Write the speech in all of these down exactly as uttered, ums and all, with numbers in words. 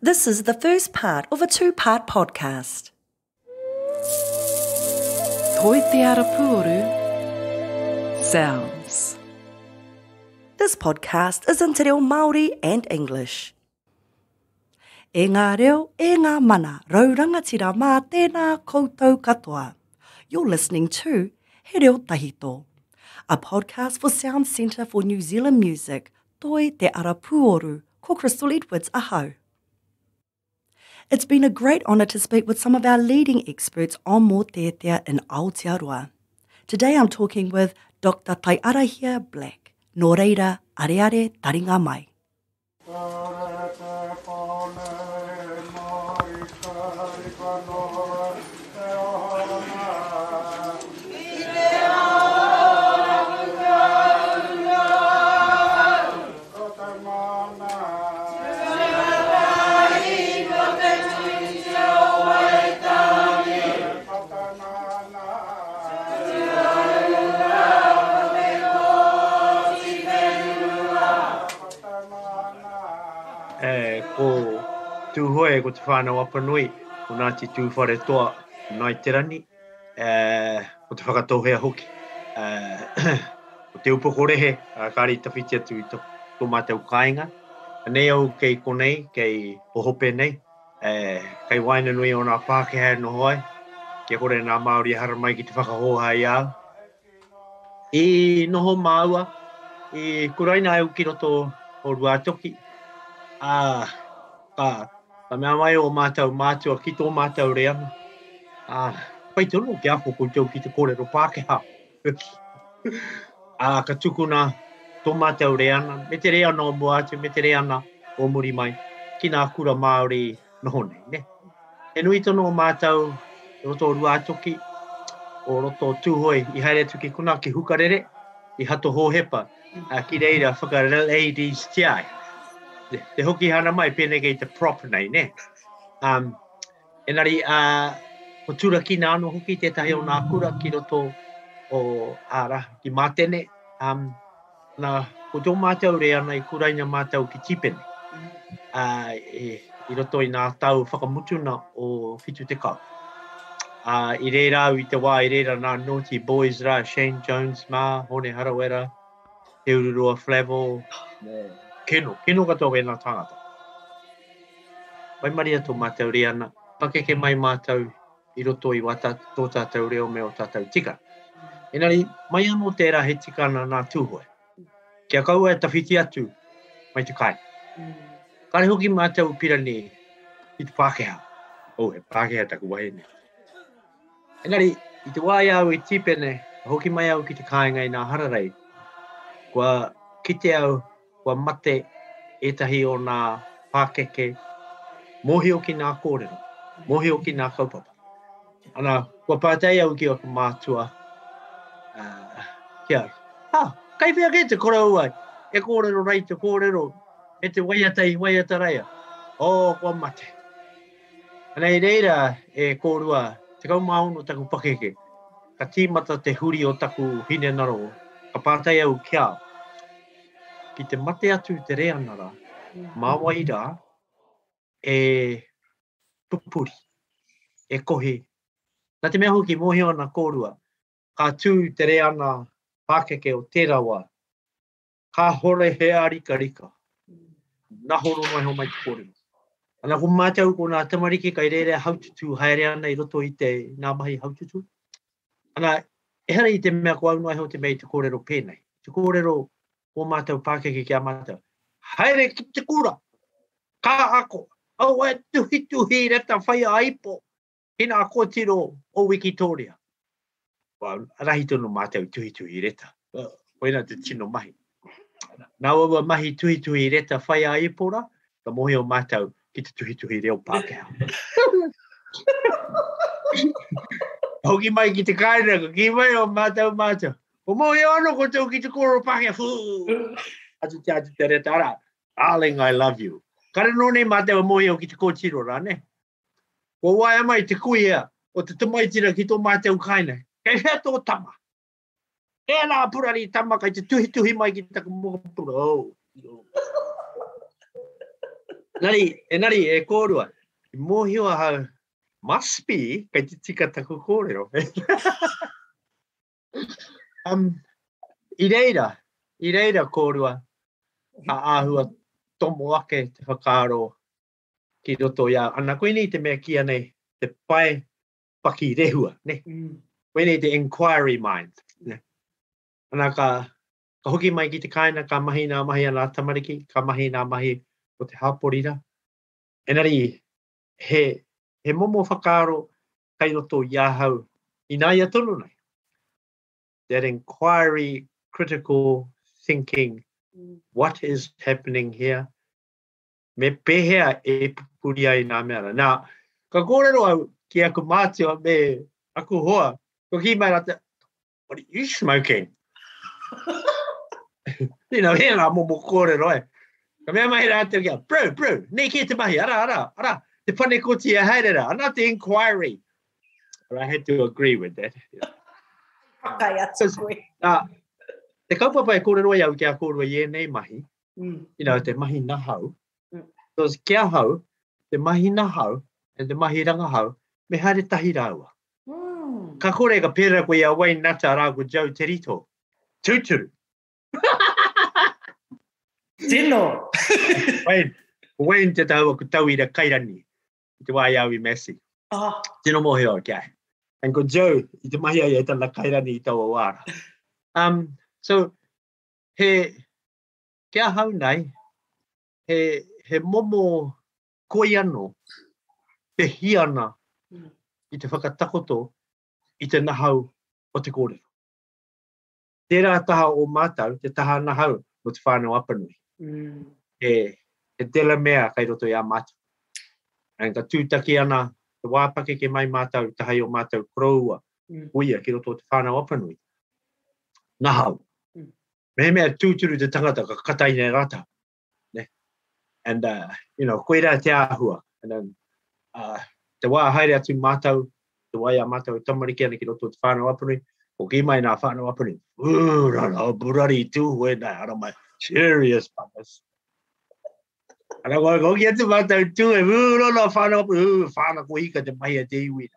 This is the first part of a two-part podcast. Toi te arapuoru sounds. This podcast is in te reo Māori and English. E ngā reo, e ngā mana, raurangatira mā tēnā koutou katoa. You're listening to He Reo Tawhito, a podcast for Sound Centre for New Zealand Music, Toi te arapuoru, ko Crystal Edwards ahau. It's been a great honour to speak with some of our leading experts on Mōteatea in Aotearoa. Today I'm talking with Doctor Taiarahia Black. Nō reira, areare taringa mai. Tūhoe ko te whānau apanui, ko nā te tūwhare toa nai te rani, uh, ko te whakatohea hoki. Uh, ko te upoko rehe, uh, kāri tawhiti atu i tō mātou kāinga. Nei au kei konei, kei pohope nei, uh, kei waina nui o nā Pākehā no hoi, kia kore nā Māori hara mai ki te whakahoha i au. I noho māua, i kuraina au ki roto o Ruatoki. Ah, ah. Ta mea mai o mātou mātua ki tō mātou reana. Ah, pai tono ki ako koutou ki te kōrero Pākehā. Ah, ka tukuna tō mātou reana. Me te rea no moate, me te reana o muri mai. Ki nā kura Māori noho nei, ne? E nui tono o mātou roto o Ruatoki, o roto o Tūhoe, i haere atu ki kuna ki hukarere, i hato hōhepa, uh, ki reira whakareladies tiai. Te hoki hana mai pēne kei te proper nei, ne? Um, enari, uh, o tura ki nā ano hoki tētahi o nā kura ki roto o ara, ki mātene. Um, nā, ko tō mātou rea nei kuraina mātou ki tipene. Uh, e, I roto i nā tau whakamutuna o whitu te kau. Uh, I reira au i te wā, i reira nā Naughty Boys ra, Shane Jones mā, Hone Harawera, Te Ururua Flavel, Keno, keno katoa e nā tangata. Pai maria tō mātou reana, pakeke mai mātou i roto i wata tō tātou reo me o tātou tika. Enari, mai anō tērā he tikana nā Tūhoe. Kia kaua e tawhiti atu mai te kai. Kare hoki mātou pirani i te Pākehā. O, he Pākehā taku wahe ne. Enari, i te wai au i tipene, hoki mai au ki te kāinga i nā hararei, kua kite au kua mate etahi o nā Pākeke, mohi o ki nā kōrero, mohi o ki nā kaupapa. Ana, kua pātei au ki o ka mātua, uh, kia, ha, kai whia ke te korau ai, e kōrero rei te kōrero, e te waiatai, waiatareia, o, kua mate. Ana i reira e kōrua, te kau maono taku Pākeke, ka tīmata te huri o taku hine naro, ka pātei au kia, ki te mate atu te rea nara, māwai rā, e pupuri, e kohi. Nā te mea hoki mohi o nā kōrua, ka tū te rea nā Pākeke o tērā wā, ka hore he arika rika, nā horo mai ho mai te kōrero. Ana ko mātou ko nā tamariki kai reire haututu haere ana i roto i te nā mahi haututu. Ana, e hara i te mea ko au noai ho te mei te kōrero pēnei. Te kōrero o mātou Pākeke ki a mātou. Haere ki te kura, ka ako, au e tuhi tuhi reta whai a ipo, hina a kōtiro o Wikitoria. Well, rahi tono mātou tuhi tuhi reta. Koina te tino mahi. Nā ua mahi tuhi tuhi reta whai a ipo ra, ka mohi o mātou ki te tuhi tuhi reo Pākehā. Hoki mai ki te kāinaka, ki mai o mātou mātou. O mohi ono ko tau ki te kōrero Pākehā. Atu te atu te reta ara. Darling, I love you. Kare no nei mātou o mohi o ki te kōtiro ra, ne? Ko waia mai te kuia o te tamaitira ki tō mātou kāina. Kei hea tō tama. E nā purari tama kai te tuhi tuhi mai ki te mokapura. Oh. Nari, e nari e kōrua. I mōhio hau, must be, kai te tika taku kōrero. um, I reira, i reira kōrua, a āhua tomo ake te whakaaro ki roto ia. Ana koe ni te mea kia nei, te pai paki rehua, ne? Mm. Koe ni te inquiry mind, ne? Ana ka, ka hoki mai ki te kaina, ka mahi nā mahi ana tamariki, ka mahi nā mahi o te haporira. Enari, he, he momo whakaaro kai roto ia hau, i nā ia tonu nei. That inquiry, critical thinking, mm. What is happening here? Me pehea e pupuri ai nā mea. Nā, ka kōrero au ki aku mātua me aku hoa, ko ki mai rata, what are you smoking? You know, here nā momo kōrero e. Ka mea mai rata kia, bro, bro, nei ki te mahi, ara, ara, ara, te pane koti e haerera, ana te inquiry. But I had to agree with that. Okay, atu koe. Nā, te kaupapa e kōrero i au kia kōrero i e nei mahi, mm. You know, te mahi nahau. Mm. So, kia hau, te mahi nahau, and te mahi rangahau, me haere tahi rāua. Mm. Ka kore ka pēra koe a Wayne Nata rāko Jau te rito. Tūturu. Tino. Wayne, Wayne te tau aku tau i ra kairani, i te wai au I Messi. Oh. Tino mohe o kia. And ko Joe, I te mahi ai e tala kairani I tau o wāra. Um, so, he, kia hau nei, he, he momo koi ano, te hiana, mm. I te whakatakoto, I te nahau o te kōrero. Tērā taha o mātau, te taha nahau o te whānau apanui. Mm. He, he tela mea kai roto I a mātau. And ka tūtaki ana, te wāpake ke mai mātau, te hai o mātau kroua, mm. Uia ki roto o te whānau apanui. Nahau. Mm. Me mea tūturu te tangata ka katai nei rata. Ne? And, uh, you know, koe rā te āhua. And then, uh, te wā haere atu mātau, te wai a mātau tamariki ana ki roto o te whānau apanui, o ki mai nā whānau apanui. Ooh, rana, burari tūhoe nei, ara mai, serious papas. Ana koe koki atu mātau tūhoe, ooh, rana, whānau apanui, ooh, whānau ko hika te mahi a te iwina.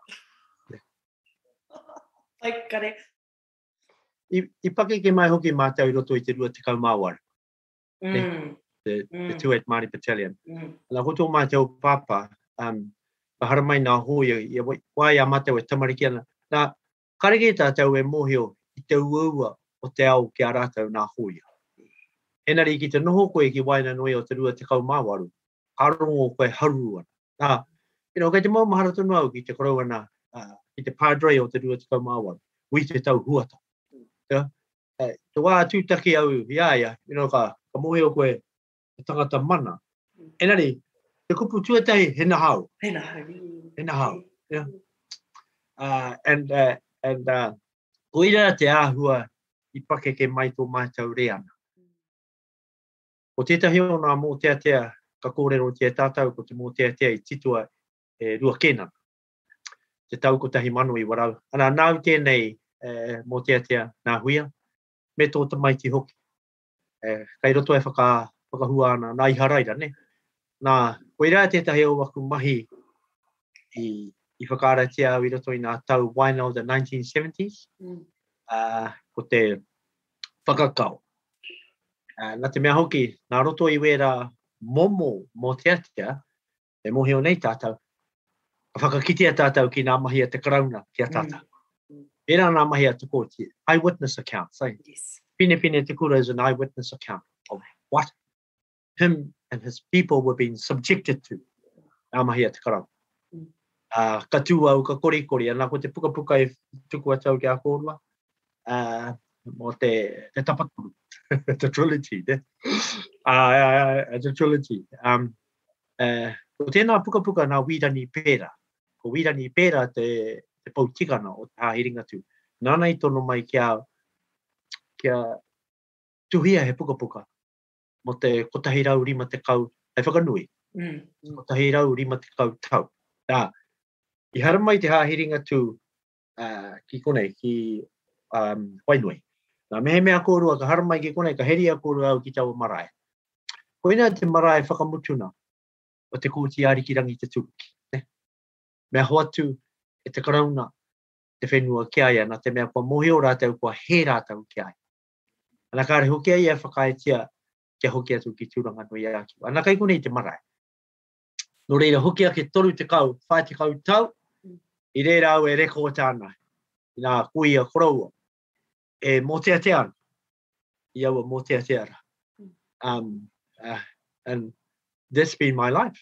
Ai, kare. I, I pake ke mai hoki mātau I roto I te rua te kaumāwara. Mm. The, mm. the Tūhoe Māori Battalion. Mm. Ana koto mātau pāpā, um, ka hara mai nā hoi, I wai a mātau e tamariki ana. Nā, kareke tātou e mōhio I te uaua o te ao ki a rātau nā hoi. Enari ki te noho koe ki waina noi o te rua te kaumāwaru, harongo koe haru ana. Nā, you know, kei te maumahara tonu au ki te korau ana, uh, ki te padre o te rua te kaumāwaru, ui te tau huata. Yeah? Uh, te wā tūtaki au ia ia, you know, ka, ka mōhio koe te tangata mana. Enari, te kupu tuatahi, he nahau. He nahau. He nahau, yeah. Uh, and, uh, and, uh, koira te āhua I pake ke mai tō mātau reana. Ko tētahi o nā Mōteatea, ka kōrero te tātau ko te Mōteatea I titua e rua kena. Te tau ko tahi manu I warau. Ana nāu tēnei e, Mōteatea nā huia, me tō tamaiti hoki. E, kai roto e whaka, whakahua ana, nā I haraira, ne? Nā, koira tētahi o waku mahi I, I whakaratia au I roto I nā tau waina o the nineteen seventies. Mm. Uh, ko te whakakau. Uh, nā te mea hoki, nā roto I wera momo Mōteatea, e mohi o nei tātou, ka whakakitea tātou ki nā mahi a te karauna ki a tātou. Mm. Era nā mahi a te kōti, eyewitness account. So, yes. Pine pine te kura is an eyewitness account of what him and his people were being subjected to. Nā mahi a te karauna. Mm. Uh, ka tū au, ka kori kori, anā ko te puka puka e tuku atau ki a kōrua. Uh, mo te, te tapaturu, the trilogy, ne? Uh, uh, the trilogy. Um, uh, ko tēnā puka puka nā wirani pēra. Ko wirani pēra te, te pautikana o te hāhiringa tū. Nānei tono mai kia, kia tuhia he puka puka. Mo te kotahi rau rima te kau, hei whakanui. Mm. Kotahi rau rima te kau tau. Tā, I hara mai te hāhiringa tū, uh, ki konei, ki um, wainui. Nā mehe mea kōrua, ka hara mai ki konei, ka heria kōrua au ki tau marae. Koina te marae whakamutuna. o te kōti arikirangi te tūki. Ne? Mea hoatu e te karauna te whenua ki aia, nā te mea kua mohi o rātau, kua he rātau ki aia. Ana kāre hoki ai e whakaitia kia hoki atu ki tūranga no ia aki. Ana kai konei te marae. No reira hoki a ke toru te kau, whai te kau tau, i reira au e reko o tāna. I nā kuia koroua. E Mōteatea. I aua Mōteatea. Um, uh, and that's been my life.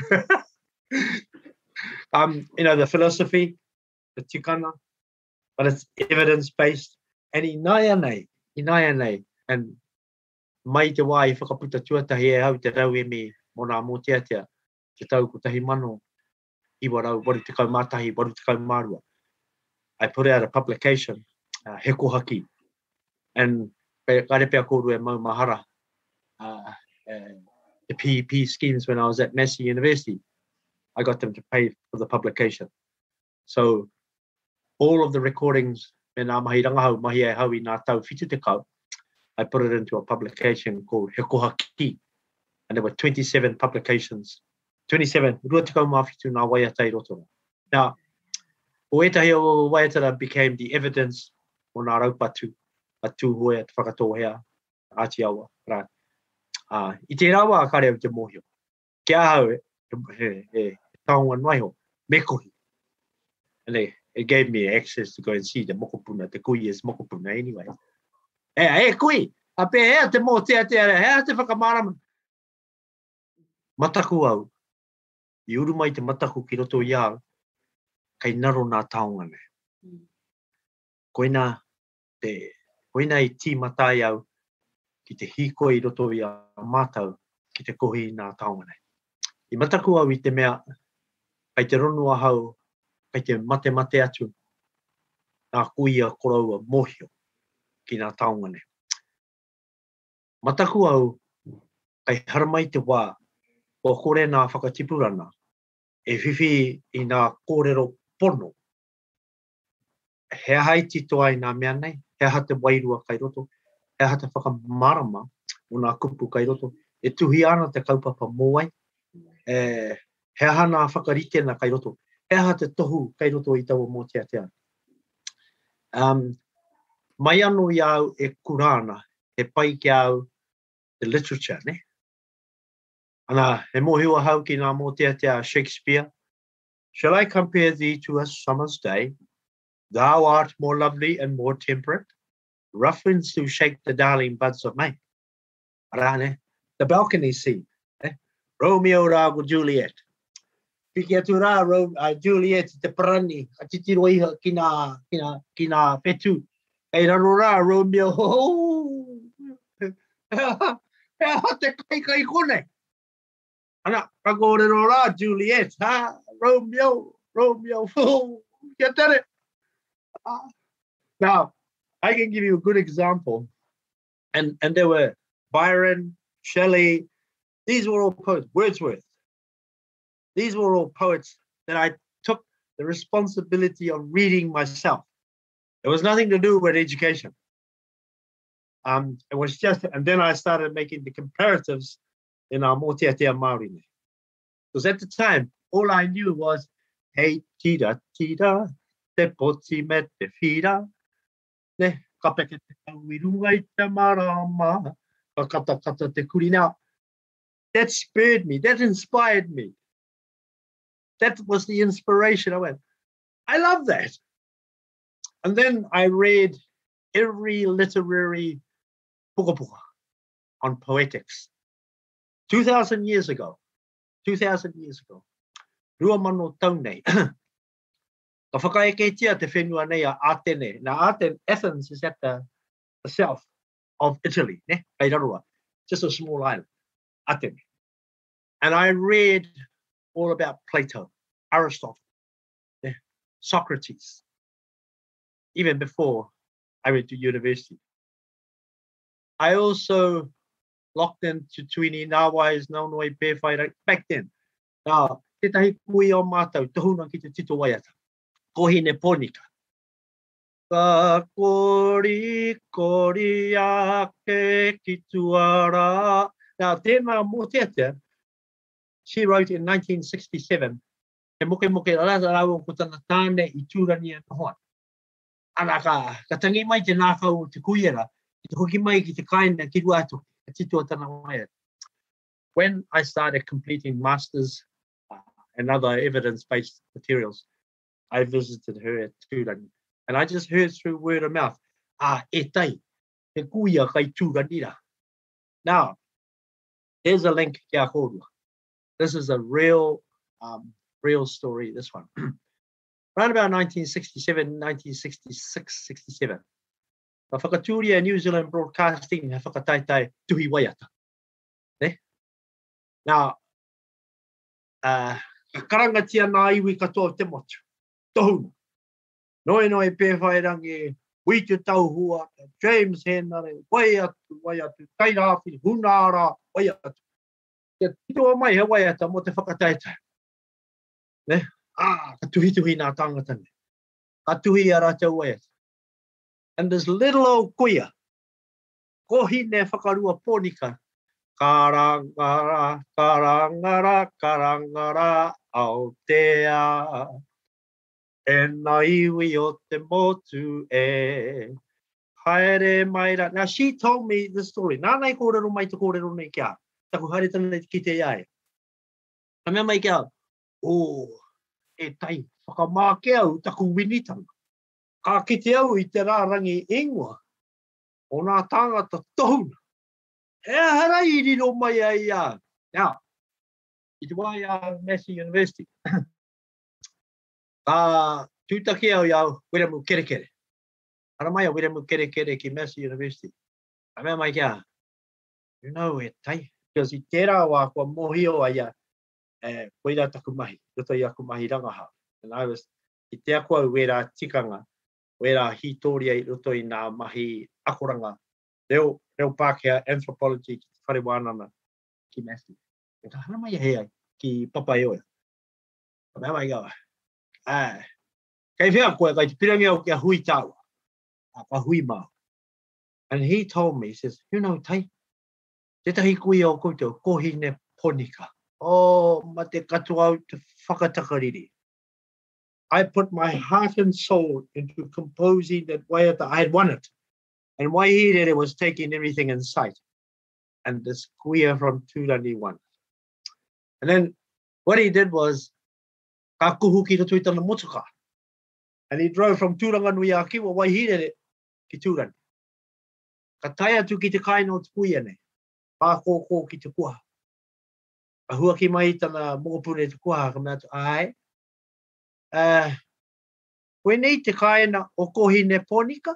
um, you know, the philosophy, the tikana, but it's evidence-based. And i nai anei, i nai anei, and mai te wā i whakaputa tuatahi e hau te rau e me mō nā Mōteatea, te tau ko tahi mano, iwa rau, waru te kau mātahi, waru te kau mārua. I put out a publication, uh, he kohaki, and kare pia kōru e mau mahara, uh, uh, the P E P schemes when I was at Massey University. I got them to pay for the publication. So all of the recordings, me nā mahi rangahau, mahi e hau I nā tau whitu te kau, I put it into a publication called He Kohaki. And there were twenty-seven publications. twenty-seven, rua te kau mawhitu nā waiatai roto. Now, o etahi o waiatara became the evidence o nā raupatu, a tūhoe, te whakatohea, āti awa, rā. Uh, I te rawa a kare au te mohio. Kia hau, he, he, he taonga noiho, me kohi. And they, it gave me access to go and see the mokopuna, the kui is mokopuna anyway. E, e kui, a pe hea te Mōteatea, hea te whakamārama. Mataku au, I uru mai te mataku ki roto I au, kai naro nā taonga ne. Mm. Koina, te, koina I ti matai au, ki te hiko I roto I a mātau, ki te kohi nā taonga ne. I mataku au I te mea, kai te ronua hau, kai te mate mate atu, nā kuia koraua mohio, ki nā taonga ne. Mataku au, kai haramai te wā, o kore nā whakatipurana, e whiwhi I nā kōrero pono. Hea hai tito ai nā mea nei, hea ha te wairua kai roto, hea ha te whakamarama o nā kupu kai roto, e tuhi ana te kaupapa mōai, e, hea ha nā whakarite na kai roto, hea ha te tohu kai roto I taua Mōteatea. Um, mai anu I au e kurana, e pai ki au the literature, ne? Ana, he mohua hau ki nā Mōteatea Shakespeare. Shall I compare thee to a summer's day? Thou art more lovely and more temperate. Rough winds do shake the darling buds of May. Arane, the balcony scene. Eh? Romeo rā ko Juliet. Piki atu rā, Ro, uh, Juliet, te parani, a titiro iha ki nā, ki nā, ki nā petu. Ei raro rā, Romeo, ho, ho, te kai kai kone. Ana, ka kōrero rā, Juliet, ha, Romeo, Romeo, ho, kia tere. Uh, now, I can give you a good example. And, and there were Byron, Shelley, these were all poets, Wordsworth. These were all poets that I took the responsibility of reading myself. It was nothing to do with education. Um, it was just, and then I started making the comparatives in our Mōteatea Māori. Because at the time, all I knew was, hey, tira, tira, te poti me te whira, ne, ka peke te tauirunga I te marama, ka kata kata te kuri. Now, that spurred me, that inspired me. That was the inspiration. I went, I love that. And then I read every literary puka puka on poetics. two thousand years ago, two thousand years ago, rua mano tau nei, ka whakaeketia te whenua nei a Athene. Now, Athens, Athens is at the, the south of Italy, ne? Taiarahia, just a small island, Athens. And I read all about Plato, Aristotle, yeah, Socrates, even before I went to university. I also locked into Tuini Nawais, Naunoi, Pewhai, back then. Now, te tahi kui o mātau, tohuna ki te tito waiata. Kohine ponika. Ka kori, kori ake ki tuara. Now, tēnā Mōteatea, she wrote in nineteen sixty-seven, he moke moke rara rau ko tana tāne I tūrania nohoa. Ana ka, ka tangi mai te nākau te kuiera, I te hoki mai ki te kaina ki ruatu, ka tito tana mai. When I started completing masters uh, and other evidence-based materials, I visited her at Tūrani, and I just heard through word of mouth, ah, e tai, he kuia kai tūranira. Now, here's a link kia kōrua. This is a real, um, real story, this one. Around about nineteen sixty-seven, nineteen sixty-six, sixty-seven, ka whakatūria New Zealand Broadcasting, he whakataitai tuhi waiata. Ne? Now, uh, ka karangatia nā iwi katoa te motu. Tohunu. Noi noi pēwhairangi, wi te tauhua, James Henare, waiatu, waiatu, Taiarahia, hunara, waiatu. Te titoa mai he waiata mo te whakataitai. Ne? Ah, ka tuhi tuhi nā tangata ne. Ka tuhi ara te waiata. And this little old kuia, kohi ne whakarua pōnika, karangara, karangara, karangara, Aotea. E nā iwi o te motu e. Haere mai ra. Now she told me the story. Nā nei kōrero mai te kōrero nei kia. Taku haere tana ki te iae. Ka mea mai kia. Oh, e tai, whakamāke au taku winitanga. Ka kite au I te rārangi ingoa. O nā tāngata tohuna. E hara I riro mai ai a. Now, I te wai a Massey University. Ka tūtaki au iau, wera mu kere kere. Ara mai a wera mu kere kere ki Massey University. Ka mea mai kia. You know e tai. Because I tērā wā kua mohio ai a e, koira taku mahi. Roto I aku mahi rangaha. And I was, I te akua wera tikanga. Wera hitoria I roto I nā mahi akoranga. Reo, reo Pākehā anthropology ki te whare wānana ki Massey. E ka hana mai a hea ki papaioia. Ka mea mai gawa. Ah, kei whea koe kai te pirangi au kia hui tāua. Ka hui mao. And he told me, he says, you know, tai, te tahi kui au koutou, kohi ne ponika. Oh, ma te katoa au te whakatakariri. I put my heart and soul into composing that waiata. I had won it. And Waihirere was taking everything in sight. And this kuia from Tūrani won. And then what he did was, ka kuhu ki roto I tana motoka. And he drove from Tūranganui a Kiwa, Waihirere, ki Tūrani. Ka tai atu ki te kaina o te kuia nei. Pā kōkō ki te kua. Ka hua ki mai tana mokopune te kua, ka mea tu, ai. Uh, koe nei te kaina o kohi ne ponika?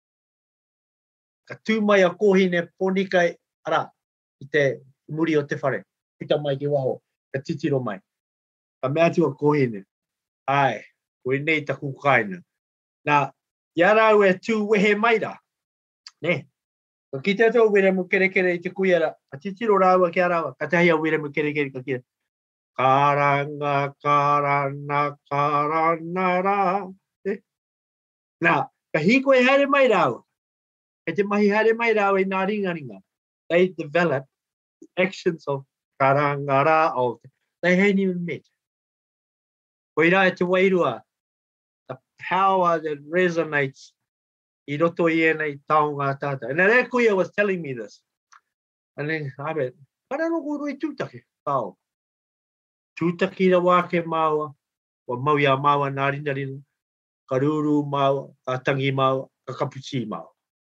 Ka tū mai a kohi ne ponika I, ara, I te muri o te whare. Pita mai ki waho, ka titiro mai. Ka mea tu a kohi ne. Ai, koe nei taku kaina. Nā, ia rau e tū wehe mai ra. Ne? Ka ki te tō wera mu kere kere I te kuiara. Ka titiro raua ki a raua. Ka te hia wera mu kere kere ka kira. Karanga, karana, karanara. Ne? Nā, ka hiko e haere mai raua. E te mahi haere mai raua I nā ringa ringa. They developed actions of karangara, of, they hadn't even met. Koira e te wairua, the power that resonates I roto I ēnei taonga tātou. And that kuia was telling me this. And then I went, pararoko roi tūtaki, pao. Tūtaki ra wāke māua, wa mauia māua nā rina rina, ka rūrū māua, ka tangi māua, ka kapuchi māua.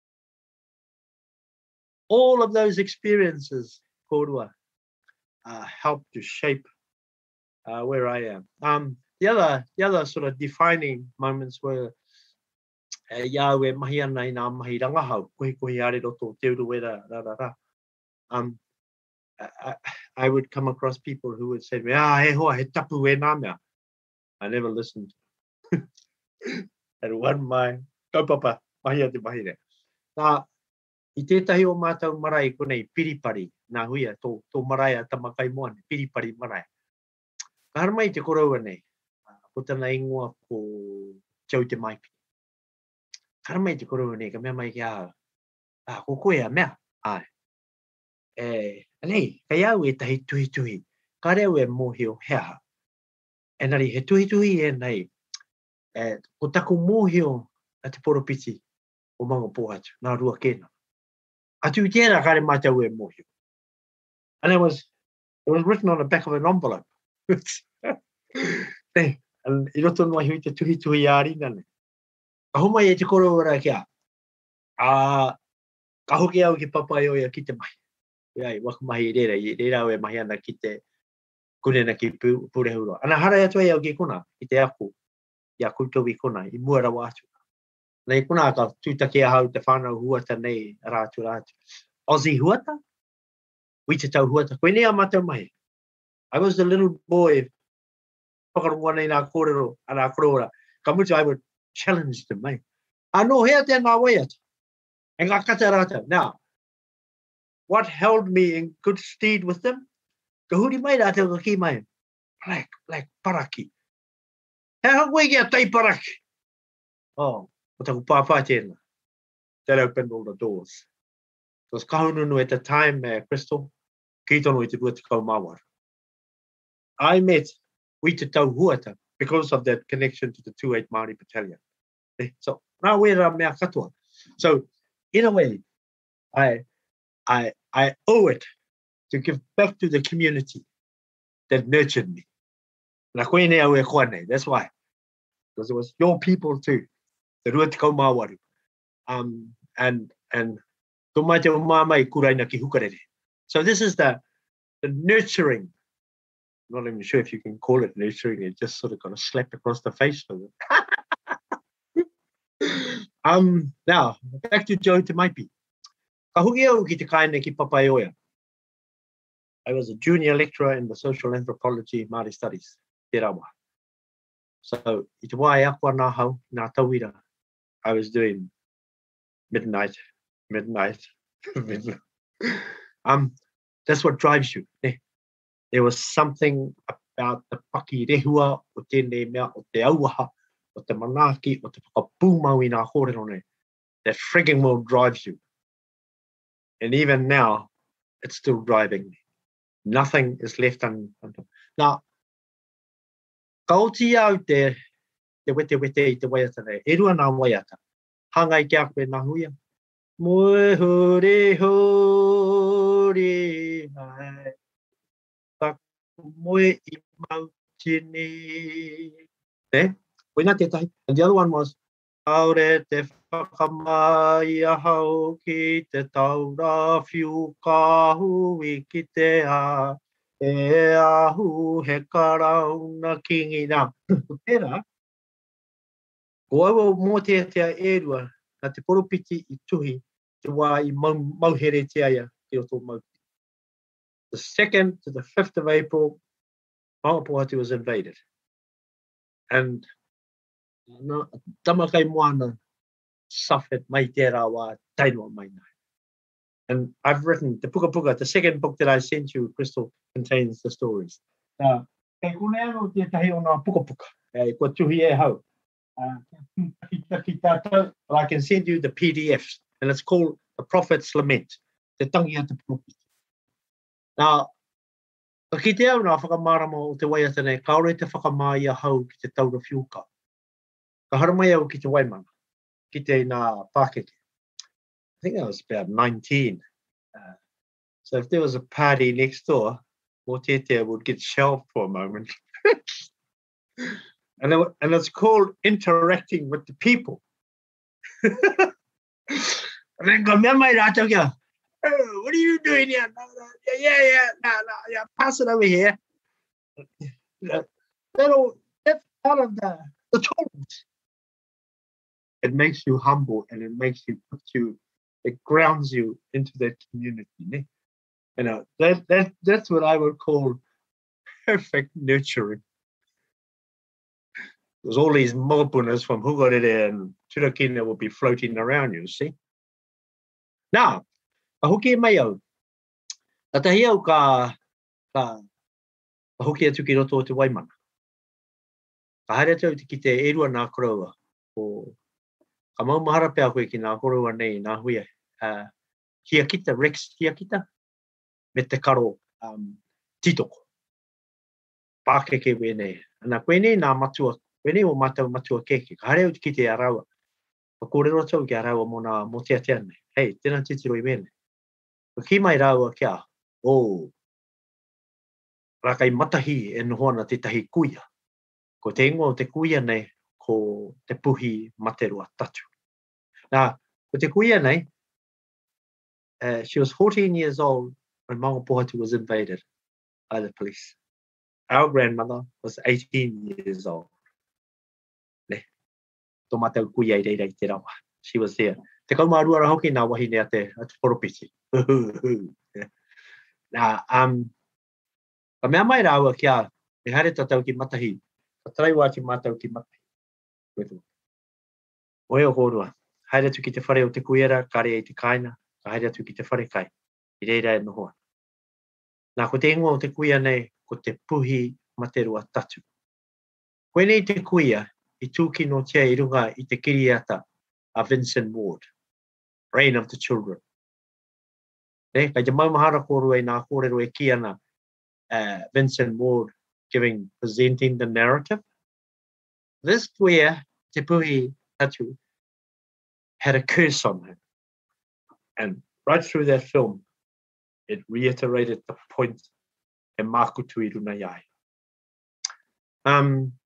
All of those experiences, kōrua, uh, helped to shape uh, where I am. Um, the other, the other sort of defining moments were uh, Yahweh mahi ana I nā mahi rangahau, kohi kohi are roto, te uru wera, ra, ra, ra. Um, I, I would come across people who would say to me, ah, he hoa, he tapu e nā mea. I never listened. And one mai, kaupapa, mahi a te mahi re. Nā, I tētahi o mātou marae konei, piripari, nā huia, tō, tō marae a tamakai moane, piripari marae. Ka hara mai te koroua nei, ko tana ingoa ko tau te maipi. Ka hara mai te koroua nei, ka mea mai ki a, ah, ko koe a mea, ai. E, anei, ka iau e tahi tuhi tuhi, ka reo e mōhio hea. E nari, he tuhi tuhi e nei, e, ko taku mōhio a te poropiti o manga pōhatu, nā rua kēna. Atu tēnā kare mātou e mōhio. And it was, it was written on the back of an envelope. Nei, and I roto mai hui te tuhi tuhi āri nane. Ka homai e te koro ora kia. A, ka hoki au ki papai oia ki te mai. Iai, wakamahi i reira, i reira o e mahi ana ki te kunena ki pūrehuro. Ana hara atu e au ki kuna, ki te aku, i a koutou i kuna, i mua rawa atu. Nei kuna ka tūtaki ahau te whānau huata nei rātu rātu. Aussie huata? Ui te tau huata. Koe nea mātou mai. I was the little boy, whakarunga nei nā kōrero, a nā korora. Ka mutu, I would challenge them, mate. Anō hea tēnā wai atu. E ngā kata rātou. Now, what held me in good stead with them? Ka huri mai rātou ka ki mai. Black, black, paraki. He hangoi kia tai paraki. Oh, o taku pāpā tēnā. That opened all the doors. It was kahununu at the time, uh, Crystal. Ki tono i te rua te kau māwara. I met Ui te tau huata because of that connection to the two eight Māori battalion. So, nā wera mea katoa. So, in a way, I, I, I owe it to give back to the community that nurtured me. Nā koe nea ue koa nei, that's why. Because it was your people too. Te rua te kau māwaru. Um, and, and, tō mai te o māmai kuraina ki hukarere. So this is the, the nurturing. I'm not even sure if you can call it nurturing. It just sort of got a slap across the face of it. um, now, back to Joe Te Maipi. Ka hoki au ki te kaine ki papai oia. I was a junior lecturer in the social anthropology Māori studies, te rawa. So, i te wā e akua nā hau, nā tauira, I was doing midnight, midnight, midnight. Um, that's what drives you. Eh? There was something about the paki rehua, o tēnei mea, o te auaha, o te manaki, o te whakapūmau i nā kōrero nei. That frigging will drives you. And even now, it's still driving me. Nothing is left undone. Now, ka oti au te, te wete wete i te waiata nei. E rua nā waiata. Hangai kia koe nā huia. Moe hore hore hai. Moe I mautini. Eh? Koina te tai. And the other one was, Aure te whakamai ahau ki te taura whiu kahui ki te a. E ahu he karauna kingi nā. Tērā, ko aua Mōteatea e rua, na te poropiti I tuhi, te wā I mau, mauhere te aia ki o tō mauti. The second to the fifth of April, Raupatu was invaded. And no, tamakai moana suffered mai tērā wā tainua mai nai. And I've written the puka puka, the second book that I sent you, Crystal, contains the stories. Now, kei kone anō te tahi o nā puka puka, e kua tuhi e hau. Uh, I can send you the P D Fs, and it's called The Prophet's Lament, Te Tangi a te Prophet. Now, ka ki te au nā whakamārama o te waiata nei, ka ore te whakamai a hau ki te taura whiuka. Ka haramai au ki te waimana, ki te nā Pākeke. I think I was about nineteen. Uh, so if there was a party next door, Mōteatea would get shelved for a moment. and, it, and it's called interacting with the people. And then go, mea mai rātou kia. Oh, what are you doing here? No, no, yeah, yeah, yeah, no, no, yeah, pass it over here. That, that'll, that's part of the, the tolerance. It makes you humble and it makes you, put you, it grounds you into that community. Ne? You know, that, that, that's what I would call perfect nurturing. Because all these mopunas from Hugarere and Turakina will be floating around you, see? Now, a hoki mai au. A tahi au ka, ka, ka hoki atu ki roto o te waimana. Ka haere tau te ki te erua nā koroua. O, ka maumahara pēr koe ki nā koroua nei, nā huia. Uh, kia kita, Rex kia kita, me te karo um, titoko. pākeke wene. Ana koene nā matua, koene o matau matua keke. Ka hareo ki te arawa. Ka kōrero tau ki arawa mo nā Mōteatea nei. Hei, tēnā titiro I mene. Ka ki mai rawa kia, o, rakai matahi e nohona te tahi kuia. Ko te ingo o te kuia nei, ko te puhi materua tatu. Nā, ko te kuia nei, uh, she was fourteen years old when Māori was invaded by the police. Our grandmother was eighteen years old. Ne, tō matau kuia I reira I te rawa. She was there. Te kaumarua hoki nā wahi nea te poropiti. Nā, um, ka mea mai rawa kia, e hare tatau ki matahi. Ka taraiwa ki matau ki matahi. Oe o horua. Haere atu ki te whare o te kuera, kare I te kaina. Ka haere atu ki te whare kai. I reira e nohoa. Nā, ko te ingoa o te kuia nei, ko te puhi materua tatu. Koe nei te kuia, I tūki no tia I runga I te kiriata a Vincent Ward, Reign of the Children. Ne, kai te maumahara kōrua I nā kōrero e ki ana uh, Vincent Ward giving, presenting the narrative. This kuia, te puhi tatu, had a curse on him. And right through that film, it reiterated the point e mākutu I runa iai. Um,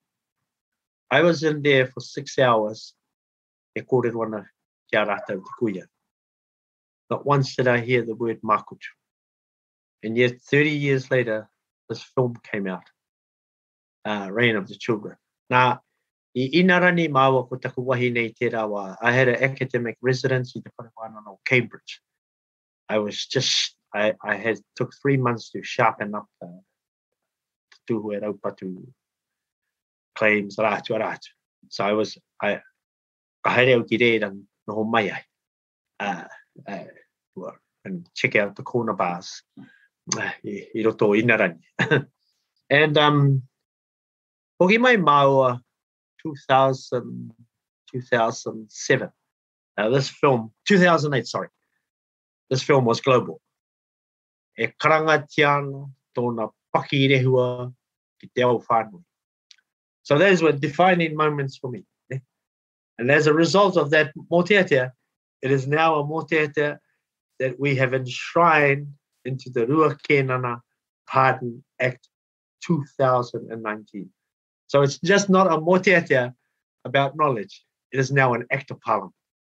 I was in there for six hours e kōrero ana kia rātou te kuia. Not once did I hear the word mākutu. And yet thirty years later, this film came out, uh, Reign of the Children. Nā, I inarani māua ko taku wahi nei te rawa. I had an academic residency te wharewana no Cambridge. I was just, I, I had took three months to sharpen up the Tūhoe Raupatu claims, rātu rātu. So I was, I, ka haere au ki reira noho mai ai. Uh, uh, and check out the corner bars. Uh, I, I roto inarani. And, um, hoki mai māua, two thousand, two thousand seven. Now this film, two thousand eight, sorry. This film was global. E karanga tiana tōna paki rehua ki te ao whānui. So those were defining moments for me. Eh? And as a result of that moteatea, it is now a moteatea that we have enshrined into the Rua Kenana Pardon Act two thousand nineteen. So it's just not a moteatea about knowledge. It is now an act of parliament.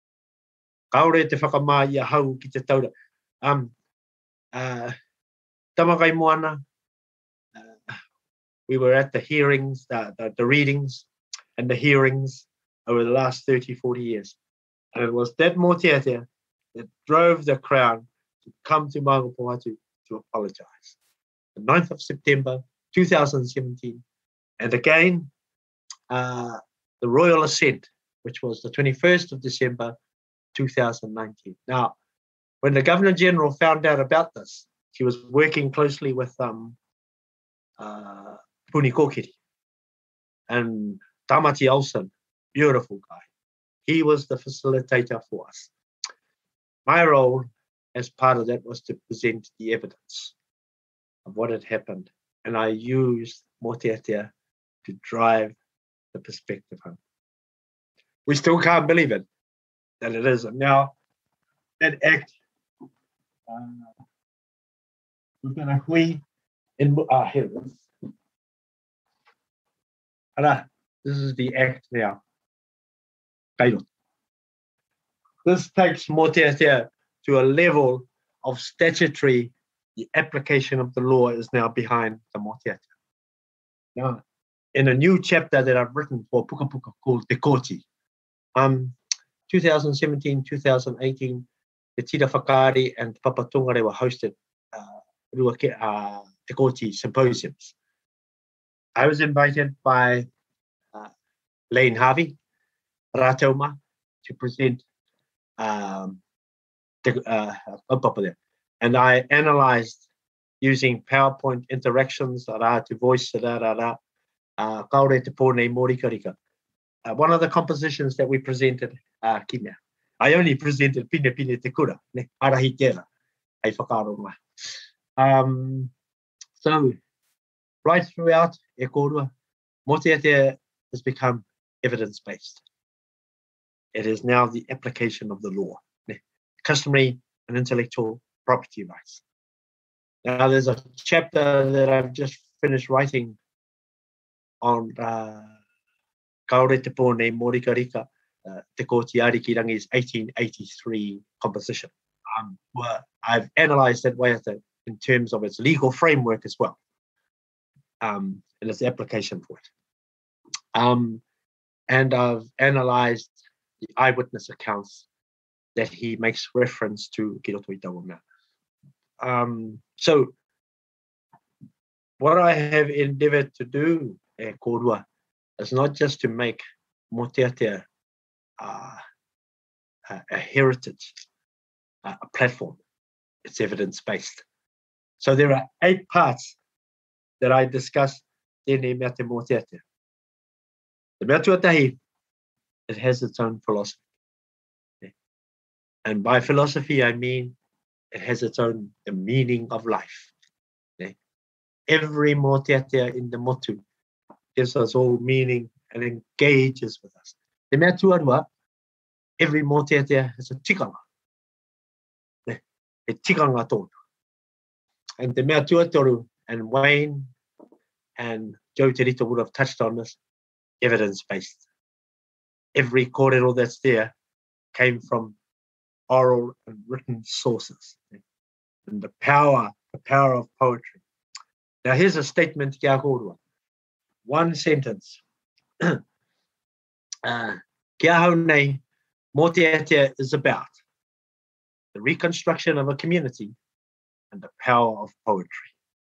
Kaore te whakamā ia hau ki te taura. Um, uh, tamakai moana, uh, we were at the hearings, uh, the, the readings and the hearings over the last thirty, forty years. And it was that moteatea that drove the Crown to come to Māori to apologize. The ninth of September, two thousand seventeen. And again, uh, the Royal Assent, which was the twenty-first of December, two thousand nineteen. Now, when the Governor-General found out about this, she was working closely with um, uh, Puni Kokiri and Tamati Olsen, beautiful guy. He was the facilitator for us. My role as part of that was to present the evidence of what had happened. And I used Mōteatea to drive the perspective home. We still can't believe it, that it is. And now, that act, uh, we're going to hui in, ah, here it is. Ara, this is the act now. Kairo. This takes Mōteatea to a level of statutory, the application of the law is now behind the Mōteatea. Now, in a new chapter that I've written for Puka Puka called Te Kōti, um, twenty seventeen, twenty eighteen, the Tira Whakaari and Papa Tongare were hosted uh, uh, Te Kōti symposiums. I was invited by uh, Lane Harvey, Rātauma, to present um, the, uh, there. And I analyzed using PowerPoint interactions, rā to voice, rā rā rā, uh, kaore te pōnei mōrikarika. Uh, one of the compositions that we presented, uh, Kimea. I only presented Pine Pine Te Kura, ne, arahi tēra, ai whakaronga. Um, so, right throughout e kōrua, Mōteatea has become evidence-based. It is now the application of the law, customary and intellectual property rights. Now, there's a chapter that I've just finished writing on uh, Kaore Te Pōne Mōrika Rika, uh, Te Ko Tiari Ki Rangi's eighteen eighty-three composition. Um, well, I've analysed that way in terms of its legal framework as well, um, and its application for it. Um, and I've analysed the eyewitness accounts that he makes reference to Reo Tawhito. Um, so, what I have endeavoured to do, eh, kōrua, is not just to make Mōteatea uh, a, a heritage, uh, a platform. It's evidence-based. So there are eight parts that I discuss in the mea te Mōteatea. The mea tuatahi, it has its own philosophy. And by philosophy, I mean it has its own the meaning of life. Every Mōteatea in the motu gives us all meaning and engages with us. The mea tuarua, every Mōteatea has a tikanga. E tikanga tōnu. And the mea tuatoru and Wayne and Joe Terito would have touched on this, evidence-based. Every kōrero that's there came from oral and written sources. And the power, the power of poetry. Now here's a statement kia kōrua. One sentence. uh, kia hau nei, Mōteatea is about the reconstruction of a community and the power of poetry.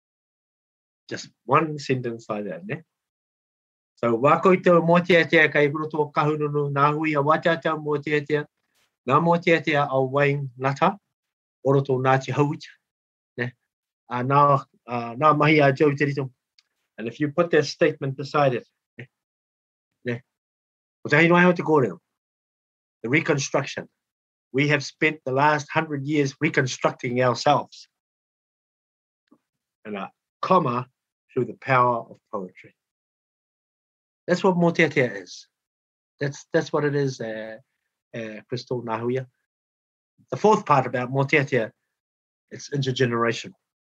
Just one sentence like that, ne? So, wako te Mōteatea kai huroto kahununu, nā hui a watata Mōteatea, nā Mōteatea a Wayne Nata, oroto Ngāti Hauit, ne? Uh, nā, uh, nā mahi a Joe Terito. And if you put that statement beside it, ne? Ne? O te hino ai o te kōrero, the reconstruction. We have spent the last hundred years reconstructing ourselves. And a comma through the power of poetry. That's what Mōteatea is. That's that's what it is, uh, uh, Crystal Nahuia. The fourth part about Mōteatea, it's intergenerational.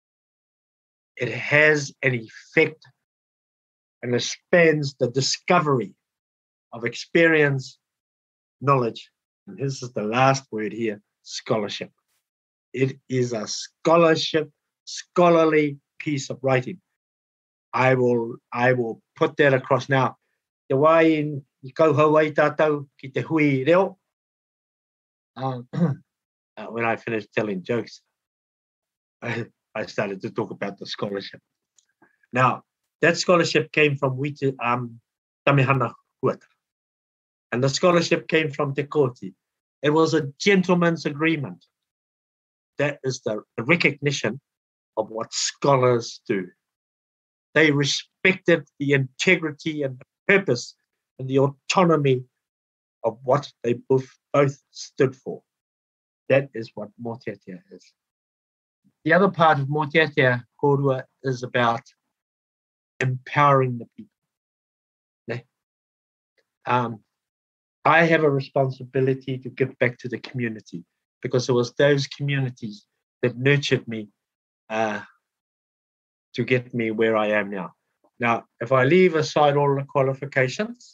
It has an effect and it spans the discovery of experience, knowledge, and this is the last word here, scholarship. It is a scholarship, scholarly piece of writing. I will, I will put that across now. Te wai I kauhau ai tātou ki te hui reo. Um, uh, when I finished telling jokes, I, I started to talk about the scholarship. Now, that scholarship came from Witi, um, Tamihana Huata. And the scholarship came from Te Koti. It was a gentleman's agreement. That is the, the recognition of what scholars do. They respected the integrity and the purpose and the autonomy of what they both, both stood for. That is what Mōteatea is. The other part of Mōteatea, kōrua, is about empowering the people. Ne? Um, I have a responsibility to give back to the community because it was those communities that nurtured me uh, to get me where I am now. Now, if I leave aside all the qualifications,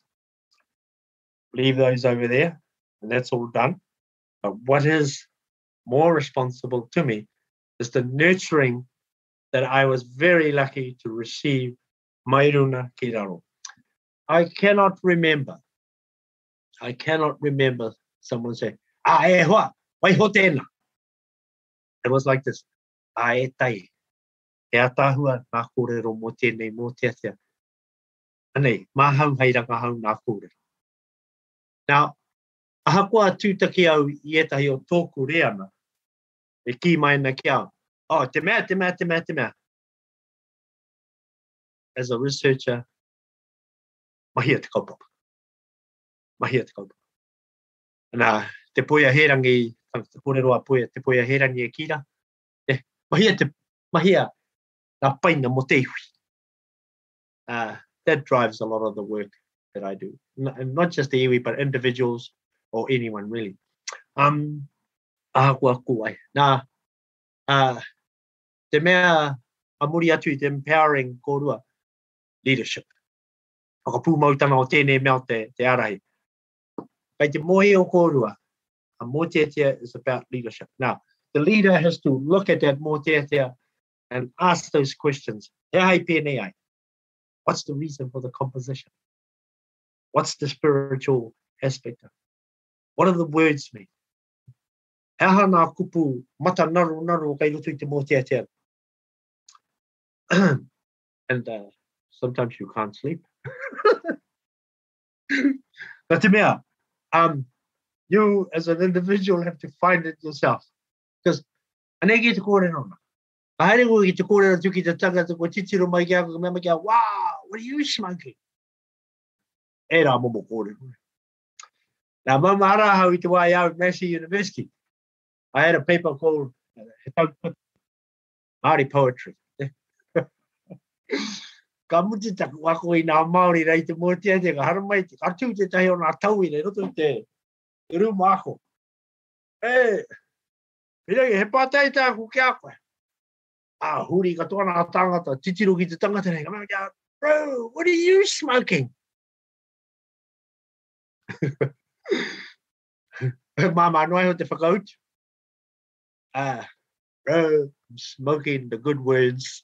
leave those over there, and that's all done. But what is more responsible to me is the nurturing that I was very lucky to receive Mairuna ki raro. I cannot remember, I cannot remember someone saying, ah, e hoa, wai ho tēnā. It was like this, ah, e tai, e atahua nā kōrero mō tēnei Mōteatea. Anei, mā hau hei ranga hau nā kōrero. Now, ahakoa tūtaki au I etahi o tōku reana, e ki mai na ki au. Oh, te mea, te mea, te mea, te mea. As a researcher, mahia te kaupapa. Mahia te kaupapa. Nā, te poia herangi, te kōrero a poia, te poia herangi e kira, eh, mahia te, mahia, nā paina mo te iwi. uh, that drives a lot of the work that I do. And not just the iwi, but individuals or anyone really. Um, ah, kua kuai. Nā, uh, te mea a muri atu i te empowering kōrua, leadership. Whakapūmautanga o tēnei mea o te, te arahi. Kei te mohi o kōrua, a moteatea is about leadership. Now, the leader has to look at that moteatea and ask those questions. He hai pēnei ai. What's the reason for the composition? What's the spiritual aspect of it? What do the words mean? He aha nā kupu mata naru naru kei roto I te moteatea. And uh, sometimes you can't sleep. But te mea, um, you as an individual have to find it yourself. Because anei ki te kōrero na. A haere ko ki te kōrero tuki te tangata ko titiro mai kia ko mea mai kia, wow, what are you smoking? E rā momo kōrero. Now, mama ara hau I te wai au at Massey University. I had a paper called uh, Māori Poetry. Ka muti taku wako I nā Māori rei te moteatea, ka haramai te atu te tahi o nā tau I rei roto I te I rūma ako. E, pirei, he pātai tāku kia koe. Ah, huri ka toa nā tangata, titiro ki te tangata rei, ka mea kia, bro, what are you smoking? Mama noai ho te whakautu. Ah, bro, I'm smoking the good words.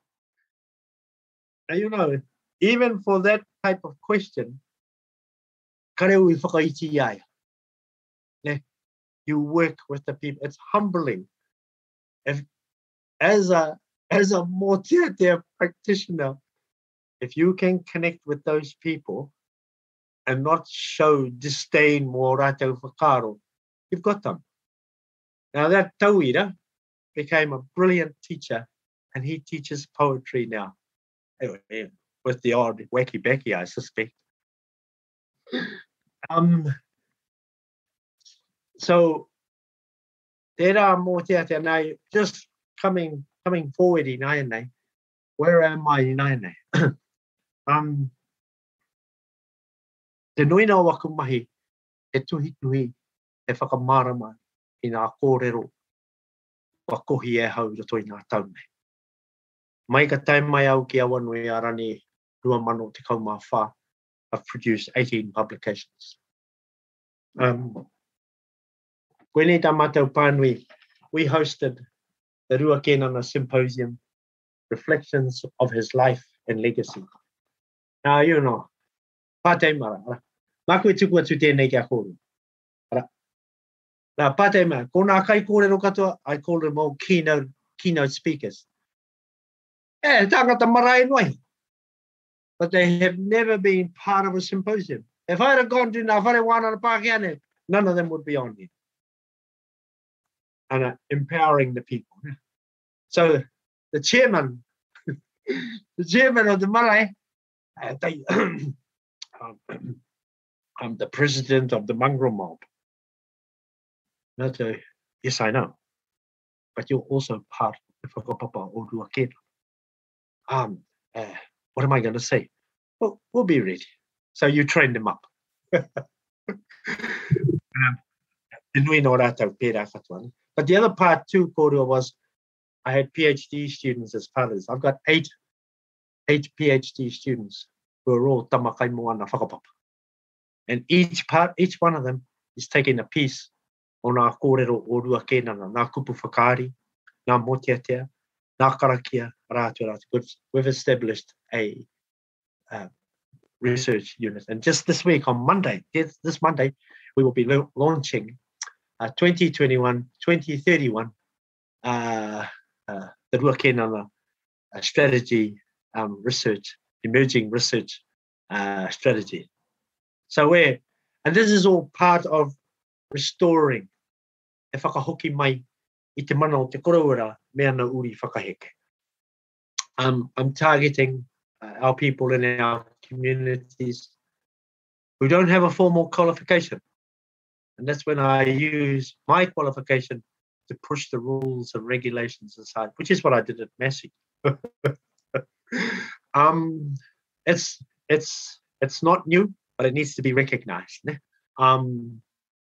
And you know, even for that type of question, kareu I whakaiti ai. Ne? You work with the people. It's humbling. If, as a as a moteatea practitioner, if you can connect with those people and not show disdain mō rātou whakaro, you've got them. Now that tauira became a brilliant teacher, and he teaches poetry now. Anyway, with the odd wacky backy, I suspect. Um, so there are moteatea now. Just coming coming forward in Aine. Where am I in Aine? um, te noina o waku mahi, e tuhi tuhi, e whakamarama I nā kōrero, wa kohi e hau roto I nā taune. Mai ka taim mai au ki awa nui a rani rua mano te kau mā whā. I've produced eighteen publications. Um, Koenei tā mātou pānui, we hosted the Rua Kenana Symposium, Reflections of His Life and Legacy. Now, you know, pātai mara, māku e tuku atu tēnei kia kōru. Now, pātai mara, ko nā kai kōrero katoa, I call them all keynote, keynote speakers. Eh, tāngata marae noi. But they have never been part of a symposium. If I had gone to ngā whare wānara Pākehane, none of them would be on here. And uh, empowering the people. So the chairman, the chairman of the marae, uh, they, um, I'm the president of the mongrel mob. And I say, yes, I know. But you're also part of the whakapapa o Rua Kenana. Um, uh, what am I going to say? Well, we'll be ready. So you train them up. um, but the other part too, Kōrua, was I had PhD students as fathers. I've got eight, eight PhD students who are all tamakai moana whakapapa. And each part, each one of them is taking a piece on nā kōrero o Rua Kenana, nā kupu whakaari, nā moteatea, nā karakia, rātua rātua. We've established a uh, research unit. And just this week on Monday, this, this Monday, we will be lo- launching uh, twenty twenty-one twenty thirty-one uh, uh, the Rua Kenana uh, strategy um, research, emerging research uh, strategy. So we're, and this is all part of restoring e whakahoki mai I te mana o te koroura mea na uri whakaheke. Um, I'm targeting uh, our people in our communities who don't have a formal qualification. And that's when I use my qualification to push the rules and regulations aside, which is what I did at Massey. um, it's it's it's not new, but it needs to be recognised. Ne? Um,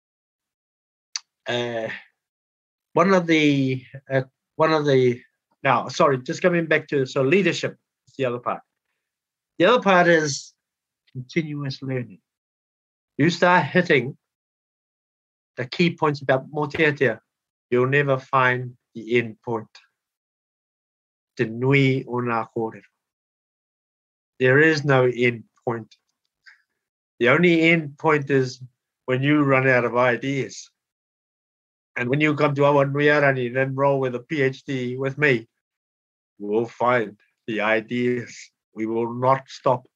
uh, one of the uh, one of the now, sorry, just coming back to so leadership is the other part. The other part is continuous learning. You start hitting the key points about Mōteatea, you'll never find the end point. Te nui o ngā kōrero. There is no end point. The only end point is when you run out of ideas. And when you come to our Nuiarani and enroll with a PhD with me, we'll find the ideas. We will not stop.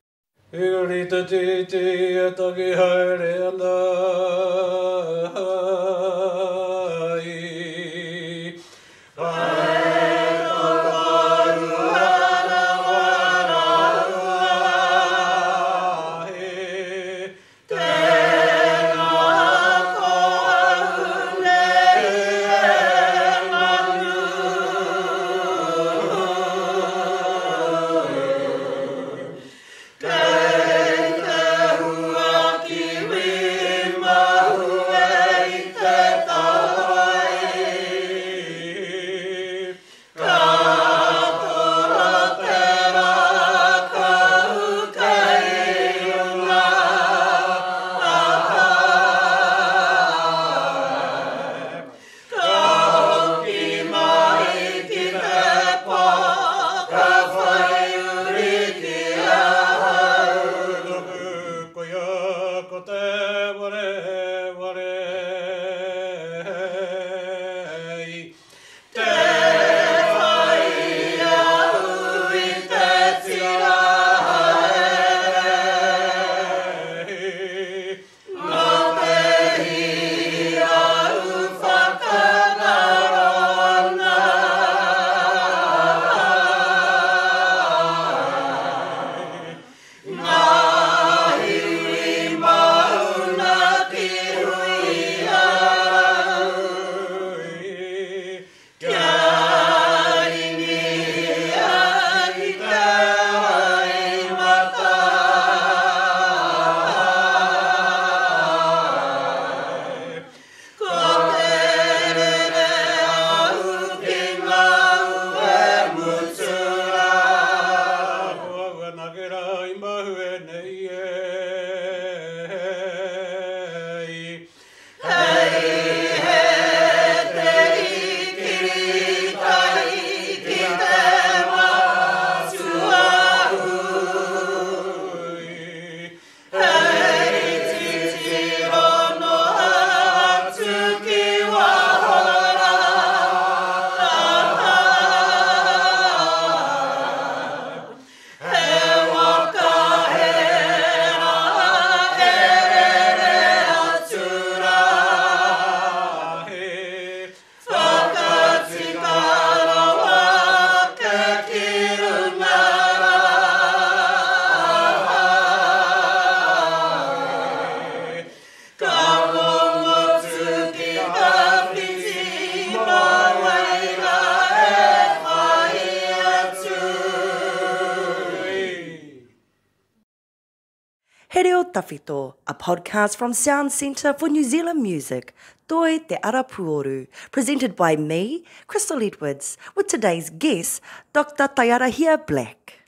Reo Tawhito, a podcast from Sound Centre for New Zealand Music, Toi Te Arapuoru, presented by me, Crystal Edwards, with today's guest, Doctor Taiarahia Black.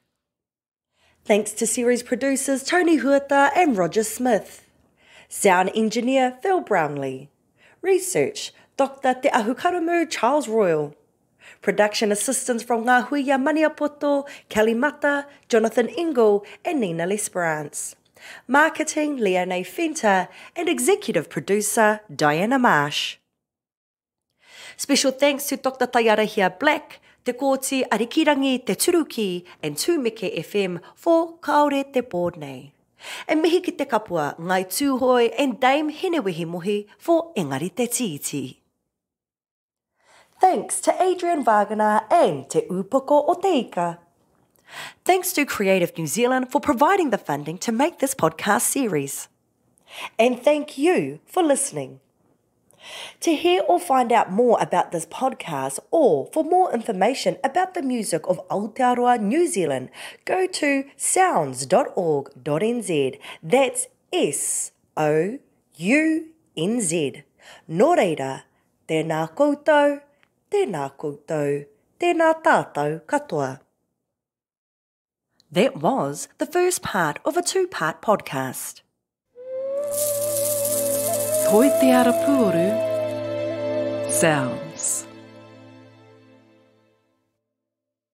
Thanks to series producers Tony Huerta and Roger Smith. Sound engineer Phil Brownlee. Research, Doctor Te Ahukaramu Charles Royal. Production assistance from Ngā Huia Maniapoto, Kelly Mata, Jonathan Ingle and Nina L'Esperance. Marketing, Leone Fenta, and executive producer, Diana Marsh. Special thanks to Doctor Taiarahia Black, Te Kōti Arikirangi Te Turuki, and Tūmeke F M for Kaore Te Pōnei. And mihi ki te kapua, Ngai Tūhoe and Dame Henewehi Mohi for Engari Te Tīti. Thanks to Adrian Wagner and Te Upoko o Te Ika. Thanks to Creative New Zealand for providing the funding to make this podcast series. And thank you for listening. To hear or find out more about this podcast or for more information about the music of Aotearoa, New Zealand, go to sounds dot org dot n z. That's S O U N Z. Nō reira, tēnā koutou, tēnā koutou, tēnā tātou katoa. That was the first part of a two-part podcast. Toi te ara puoru, sound.